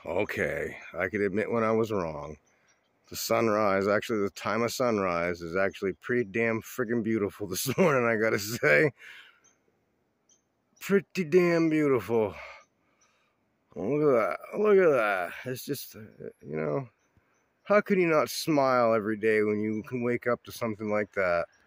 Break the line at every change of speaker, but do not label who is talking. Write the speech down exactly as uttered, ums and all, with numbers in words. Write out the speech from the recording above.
Okay, I could admit when I was wrong. The sunrise, actually the time of sunrise, is actually pretty damn friggin' beautiful this morning, I gotta say. Pretty damn beautiful. Look at that, look at that. It's just, you know, how can you not smile every day when you can wake up to something like that?